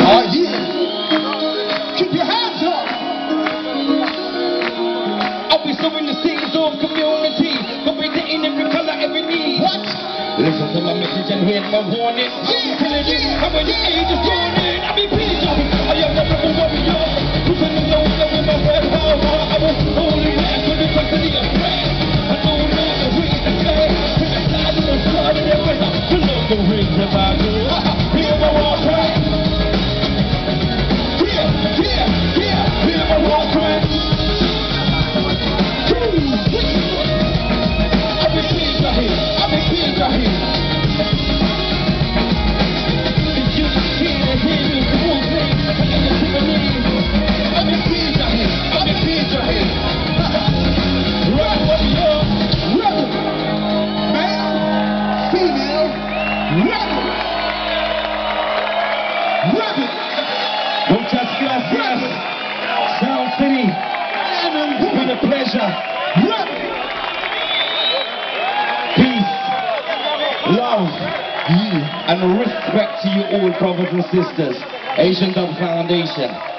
Oh yeah. Keep your hands up. I'll be sowing the seeds of community, competing in every color, every need. What? Listen to my message and hear my warning. Yeah, Killing it, yeah, and when the age is dawning, I be peace. I am the rebel warrior, pushing the load with my red hard. I will hold it back to the custody of prayer. I don't know the ways to say, put the side of the blood in their face. To love the rings of my girl. Hear my war cry. Hear my war cry. Muchas gracias, Sound City. It's been a pleasure. Peace, love, and respect to you all, brothers and sisters. Asian Dub Foundation.